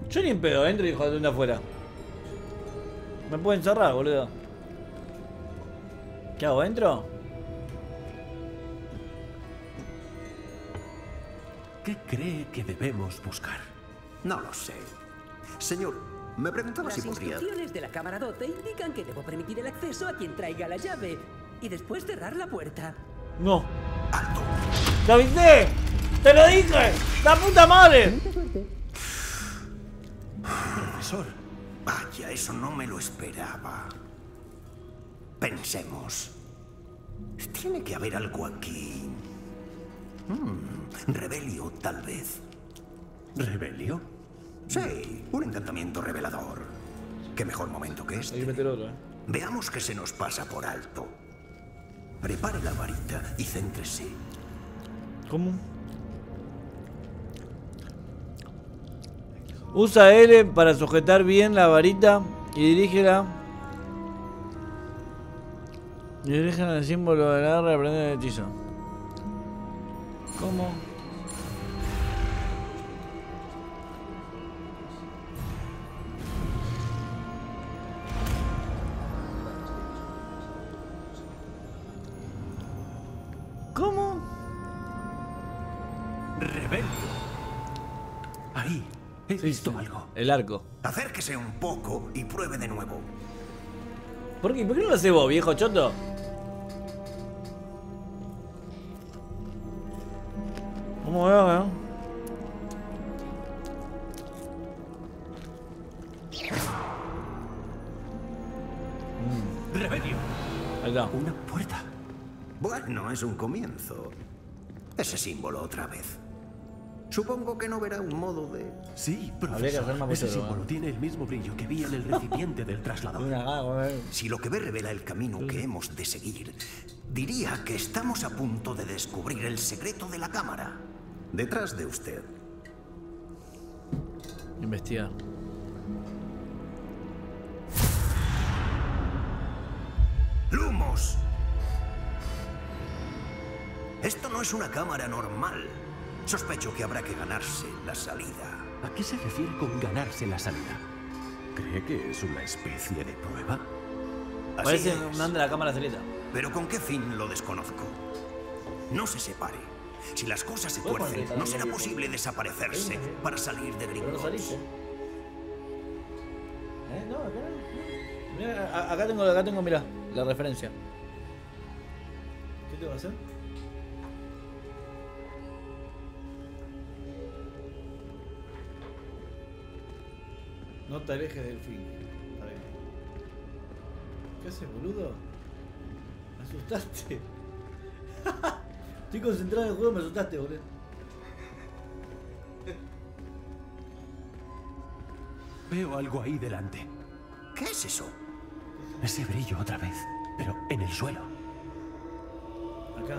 Yo ni en pedo, entro y hijo de afuera. Me pueden cerrar, boludo. ¿Qué hago? ¿Entro? ¿Qué cree que debemos buscar? No lo sé. Señor, me preguntaba si Las podría... instrucciones de la camarote indican que debo permitir el acceso a quien traiga la llave y después cerrar la puerta. No. ¡Alto! ¡Te avisé! ¡Te lo dije! ¡La puta madre! Profesor. Vaya, eso no me lo esperaba. Pensemos. Tiene que haber algo aquí. Rebelio, tal vez. ¿Rebelio? Sí, un encantamiento revelador. Qué mejor momento que Hay que este. meter otro, Veamos qué se nos pasa por alto. Prepare la varita y céntrese. ¿Cómo? Usa L para sujetar bien la varita y dirígela. Dirígela al símbolo de la R y aprender el hechizo. ¿Cómo? ¿Cómo? Rebelio. Ahí. He visto algo. El arco. Acérquese un poco y pruebe de nuevo. ¿Por qué no lo haces vos, viejo choto? ¿Cómo veo, Rebelio. Ahí está. Una puerta. Bueno, es un comienzo. Ese símbolo otra vez. Supongo que no verá un modo de... Sí, Habría que hacer profesor. más Ese cosas, símbolo tiene el mismo brillo que vi en el recipiente del traslador. Si lo que ve revela el camino que hemos de seguir, diría que estamos a punto de descubrir el secreto de la cámara. Detrás de usted. Investigar. ¡Lumos! Esto no es una cámara normal. Sospecho que habrá que ganarse la salida. ¿A qué se refiere con ganarse la salida? ¿Cree que es una especie de prueba? Así Parece es. un anda la cámara celesta. Pero ¿con qué fin lo desconozco? No se separe. Si las cosas se Puedes tuercen, poner no será ahí. posible desaparecerse para salir de Pero no Gringotts. saliste. No, acá no. Mirá, acá tengo, mirá, la referencia. ¿Qué tengo que hacer? No te alejes del fin. Está bien. ¿Qué haces, boludo? Me asustaste. Estoy concentrado en el juego y me asustaste, boludo. Veo algo ahí delante. ¿Qué es eso? Ese brillo otra vez, pero en el suelo. Acá.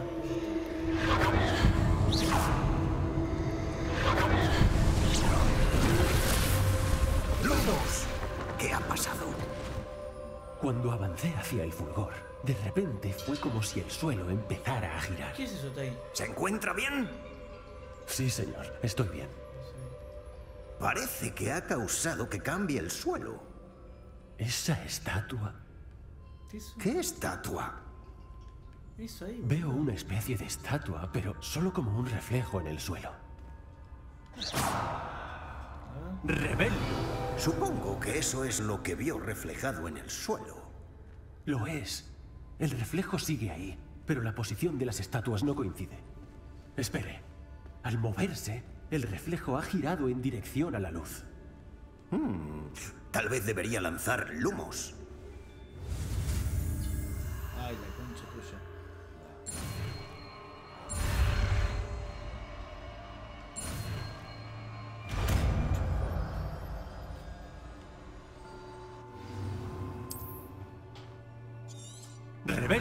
¡Lumos! ¿Qué ha pasado? Cuando avancé hacia el fulgor, de repente fue como si el suelo empezara a girar. ¿Qué es eso, Tai? ¿Se encuentra bien? Sí, señor, estoy bien. Parece que ha causado que cambie el suelo. Esa estatua. ¿Qué es eso? ¿Qué estatua? Eso ahí. Veo una especie de estatua, pero solo como un reflejo en el suelo. ¡Rebelio! Supongo que eso es lo que vio reflejado en el suelo. Lo es. El reflejo sigue ahí, pero la posición de las estatuas no coincide. Espere. Al moverse, el reflejo ha girado en dirección a la luz. Tal vez debería lanzar lumos. Ay, la concha tuya. ¡Rebelio!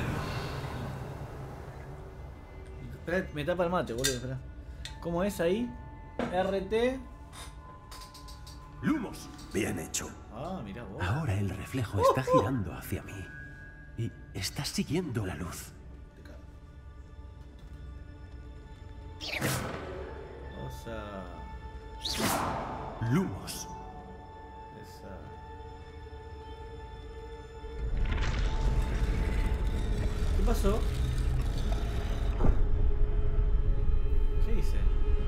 Espera, me tapa el mate, boludo, espera. ¿Cómo es ahí? RT. ¡Lumos! Bien hecho. Ah, mira vos. Ahora el reflejo está girando hacia mí. Y está siguiendo la luz. O sea. Lumos. pasó? ¿Qué hice?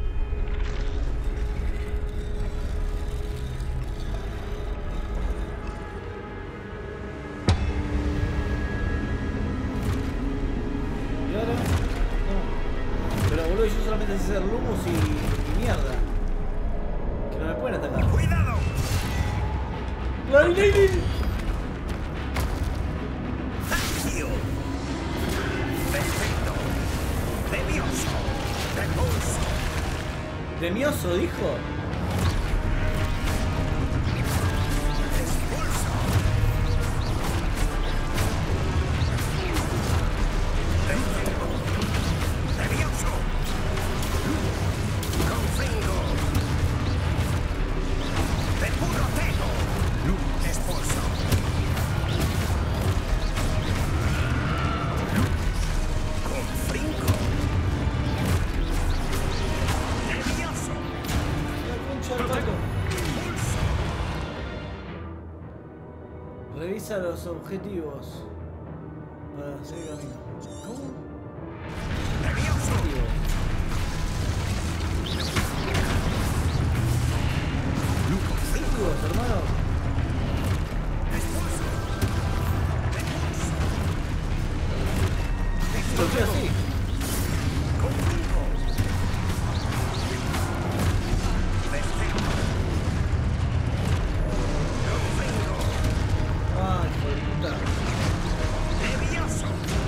¿Y ahora? No. Pero boludo, yo solamente sé hacer lumos y mierda. Que no me pueden atacar. ¡Cuidado! ¡Lady! ¡Acción! ¡Perfecto! ¡Devioso! ¡Repulso! ¿Demioso dijo? ¡Expulso! ¡Perfecto! ¡Devioso! ¡Confringo! ¡De puro pego! ¡Expulso! ¡Confringo! ¡Devioso! La concha del pato. Revisa los objetivos para seguir camino. ¿Cómo? ¡Devioso! Objetivo. Objetivos, hermano. ¡Expulso! ¡Expulso! Lo quiero así. ¡Confringo! ¡Perfecto! ¡Confringo! Ah, hijo de puta. ¡Devioso!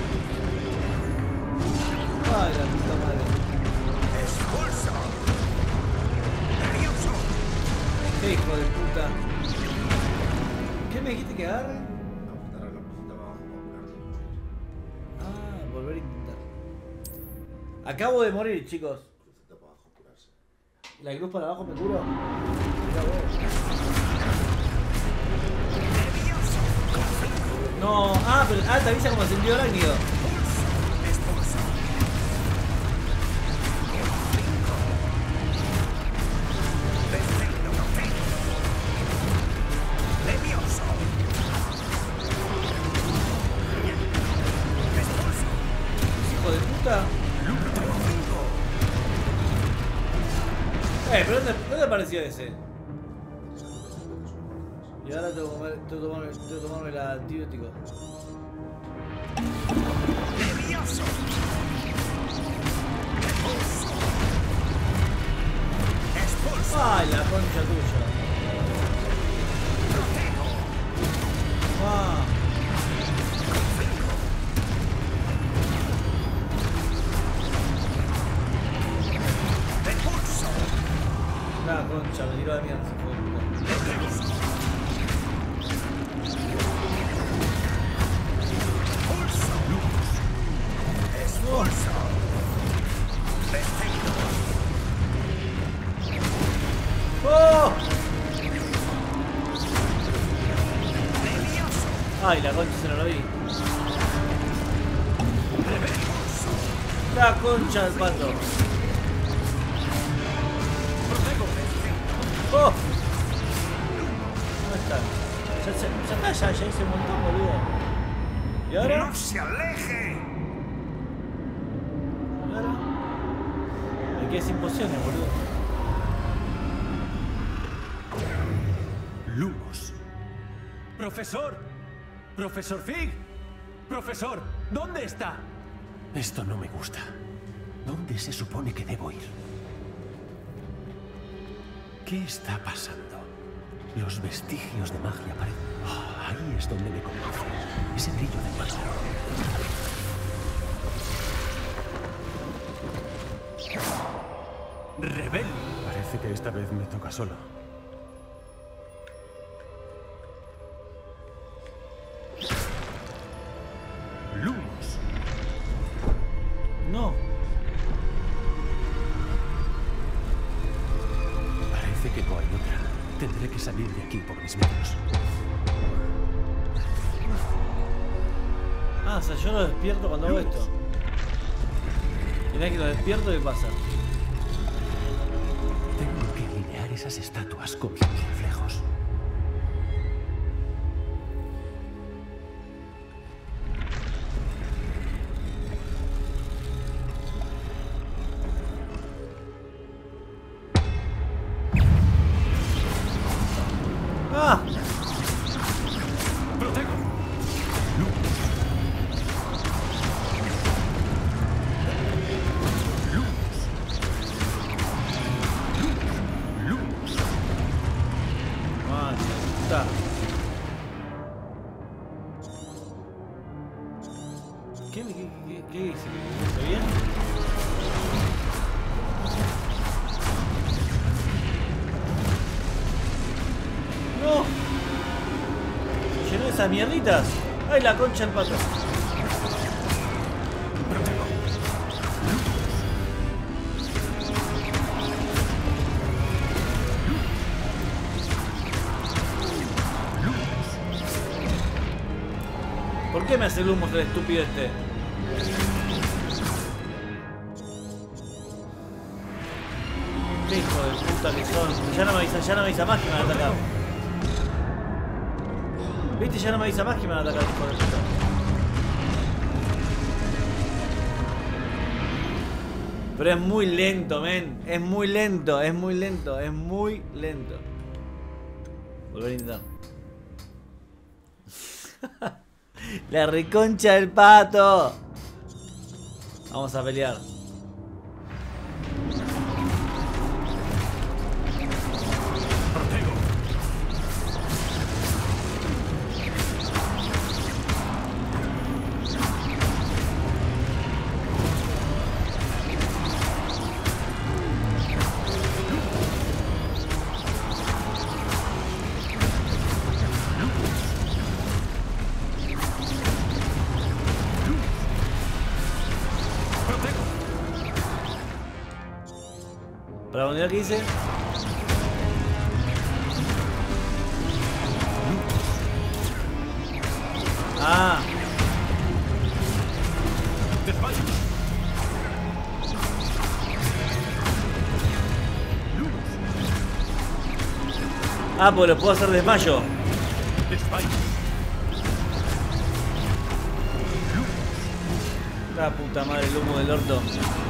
Ay, la puta madre. ¡Expulso! ¡Devioso! Qué hijo de puta. ¿Qué me dijiste que agarre? Apuntar a la punta abajo para curarte. Ah, volver a intentar. Acabo de morir, chicos. Cruceta para abajo, curarse. La cruz para abajo me curo. Mirá vos. ¡Devioso! ¡Confringo! No, pero te avisa como sentido arácnido. ¡Expulso! ¡Confringo! ¡Perfecto! ¡Devioso! ¡Expulso! Hijo de puta. ¡Confringo! Pero ¿dónde apareció ese? Y ahora tengo que tomarme el antibiótico. ¡Devioso! ¡Expulso! ¡Expulso! ¡Ay, la concha tuya! ¡Protego! ¡Ah! ¡Confringo! ¡Repulso! La concha, me tiró de mierda ese hijo de puta. ¡Devioso! ¡Expulso! ¡Expulso! ¡Perfecto! ¡Oh! ¡Devioso! ¡Ay, la concha se no lo vi! ¡Repulso! ¡La concha del pato! ¡Protego! ¡Perfecto! ¡Oh! ¿Dónde está? Ya hice un montón, boludo. ¿Y ahora? ¡No se aleje! ¿Y ahora? Me quedé sin pociones, boludo. Lumos. ¡Profesor! ¡Profesor Fig! ¡Profesor! ¿Dónde está? Esto no me gusta. ¿Dónde se supone que debo ir? ¿Qué está pasando? Los vestigios de magia parecen... Oh, ahí es donde me conduce. Ese brillo de magia. ¡Rebel! Parece que esta vez me toca solo. Lumos. No. Parece que no hay otra. Tendré que salir de aquí por mis medios. Ah, o sea, yo lo despierto cuando hago esto. Y una vez que lo despierto, ¿qué pasa? Tengo que alinear esas estatuas con sus reflejos. Está. ¿Qué hice? ¿Está bien? ¡No! ¿Se llenó de esas mierditas? ¡Ay, la concha del pato! ¿Por qué me hace el humo el estúpido este? Qué hijo de puta que son. Ya no me avisa más que me van a atacar. ¿Viste? Ya no me avisa más que me van a atacar, hijo de puta. Pero es muy lento, men. Es muy lento. Volver a intentar. La reconcha del pato. Vamos a pelear. ¿Para dónde que hice? Ah. Ah, pues lo puedo hacer desmayo. La puta madre, el humo del orto.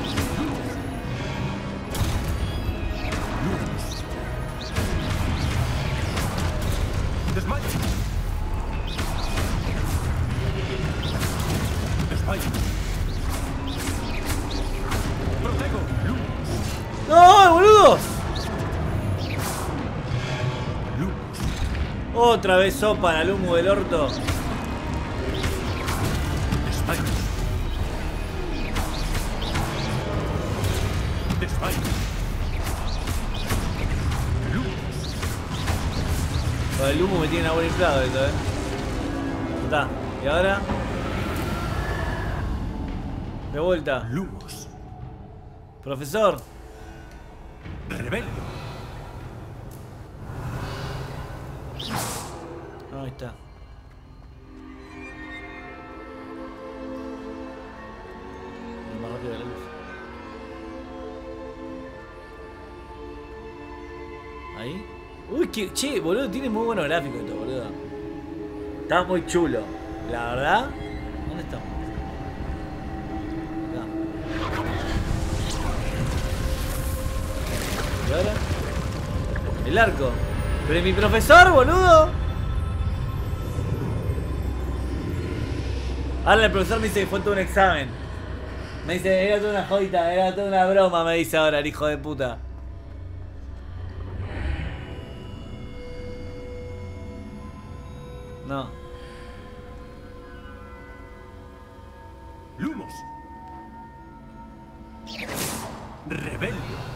¡No, boludo! Otra vez sopa al humo del orto. El humo me tiene a buen inflado esto, Está. Y ahora. De vuelta. Lumos. Profesor. Rebelde. Ahí está. Más rápido la luz. Ahí. Uy, que, che, boludo, tiene muy buenos gráficos esto, boludo. Está muy chulo. La verdad. ¿Dónde estamos? Acá. ¿Y ahora? El arco. Pero ¿y mi profesor, boludo? Ahora el profesor me dice que fue todo un examen. Me dice, era toda una jodita, era toda una broma, me dice ahora el hijo de puta. No. Lumos. Rebelde.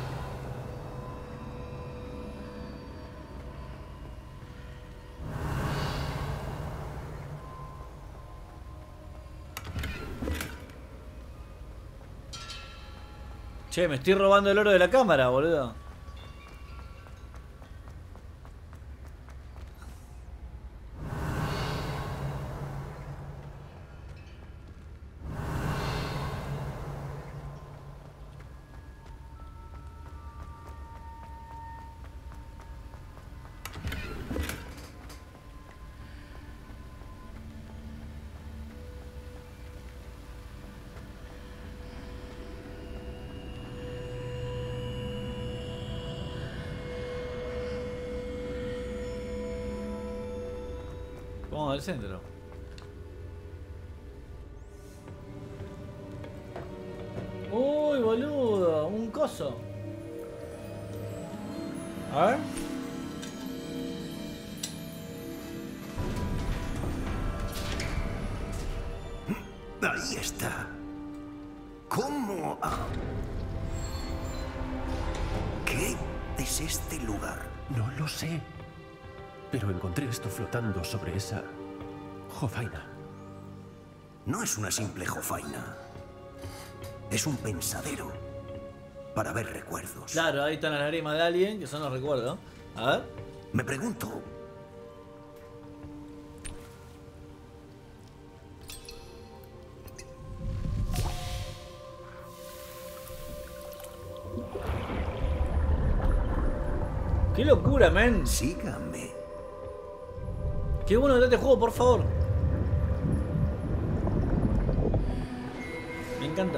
Che, me estoy robando el oro de la cámara, boludo. Vamos al centro. Uy, boludo, un coso. A ver. Ahí está. ¿Cómo? ¿Qué es este lugar? No lo sé. Pero encontré esto flotando sobre esa jofaina. No es una simple jofaina. Es un pensadero para ver recuerdos. Claro, ahí están las lágrimas de alguien, que son los recuerdos. A ver. Me pregunto... ¡Qué locura, men! Síganme. ¡Qué bueno que este juego, por favor! Me encanta.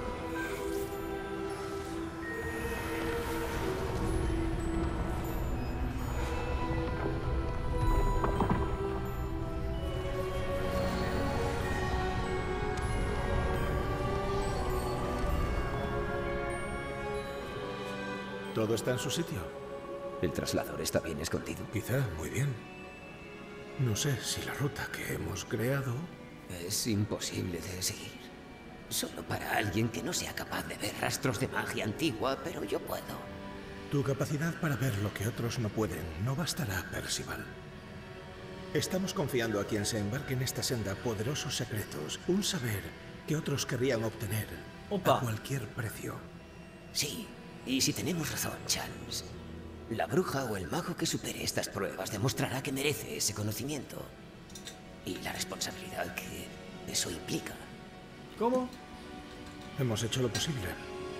¿Todo está en su sitio? ¿El traslador está bien escondido? Quizá, muy bien. No sé si la ruta que hemos creado... Es imposible de seguir. Solo para alguien que no sea capaz de ver rastros de magia antigua, pero yo puedo. Tu capacidad para ver lo que otros no pueden no bastará, Percival. Estamos confiando a quien se embarque en esta senda poderosos secretos, un saber que otros querrían obtener a cualquier precio. Sí, y si tenemos razón, Charles, la bruja o el mago que supere estas pruebas demostrará que merece ese conocimiento. Y la responsabilidad que eso implica. ¿Cómo? Hemos hecho lo posible.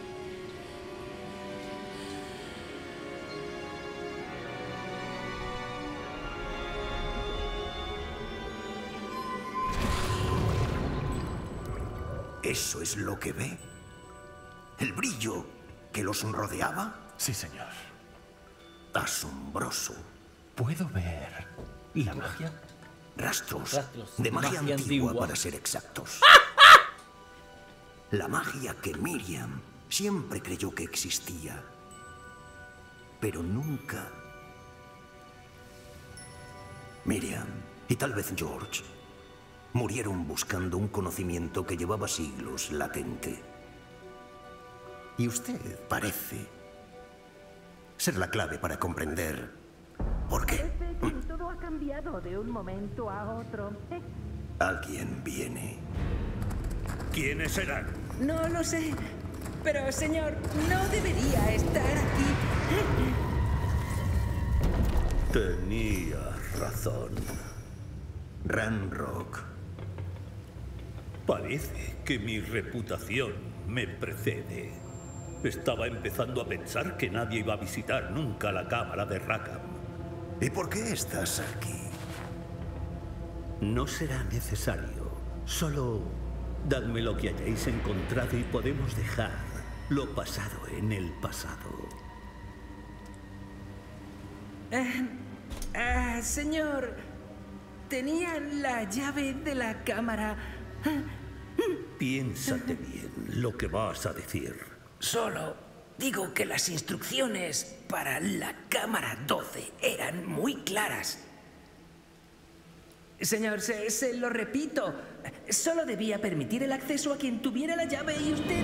¿Eso es lo que ve? ¿El brillo que los rodeaba? Sí, señor. Asombroso. ¿Puedo ver la magia? Rastros de magia antigua, para ser exactos. La magia que Miriam siempre creyó que existía, pero nunca. Miriam y tal vez George murieron buscando un conocimiento que llevaba siglos latente. Y usted parece ser la clave para comprender por qué. Parece que todo ha cambiado de un momento a otro. Alguien viene. ¿Quiénes serán? No lo sé. Pero, señor, no debería estar aquí. Tenía razón. Ranrock. Parece que mi reputación me precede. Estaba empezando a pensar que nadie iba a visitar nunca la cámara de Rackham. ¿Y por qué estás aquí? No será necesario. Solo dadme lo que hayáis encontrado y podemos dejar lo pasado en el pasado. Señor, tenía la llave de la cámara. Piénsate bien lo que vas a decir. Solo digo que las instrucciones para la cámara 12 eran muy claras. Señor, se lo repito. Solo debía permitir el acceso a quien tuviera la llave y usted...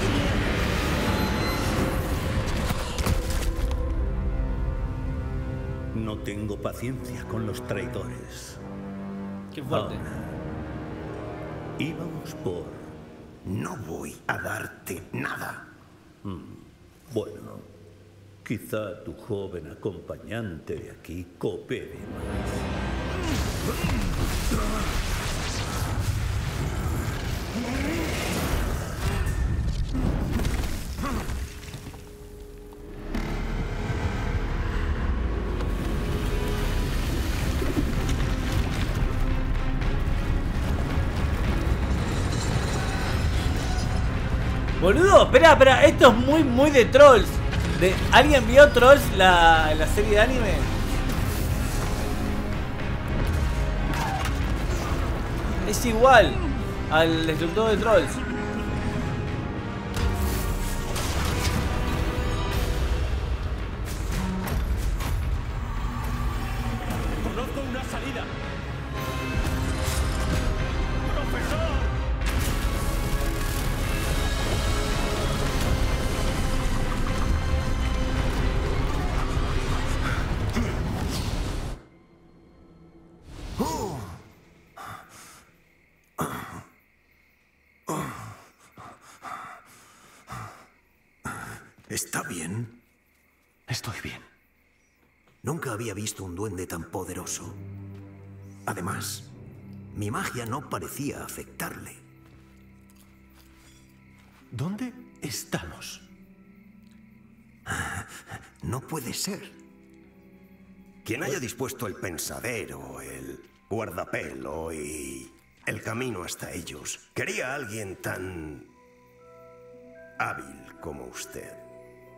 No tengo paciencia con los traidores. Qué fuerte. Ahora, íbamos por... No voy a darte nada. Bueno, quizá tu joven acompañante de aquí coopere más. Boludo, espera, esto es muy de Trolls. ¿Alguien vio Trolls, la serie de anime? Es igual al destructor de Trolls. ¡Conozco una salida! ¿Está bien? Estoy bien. Nunca había visto un duende tan poderoso. Además, mi magia no parecía afectarle. ¿Dónde estamos? No puede ser. Quien haya dispuesto el pensadero, el guardapelo y el camino hasta ellos, quería a alguien tan hábil como usted.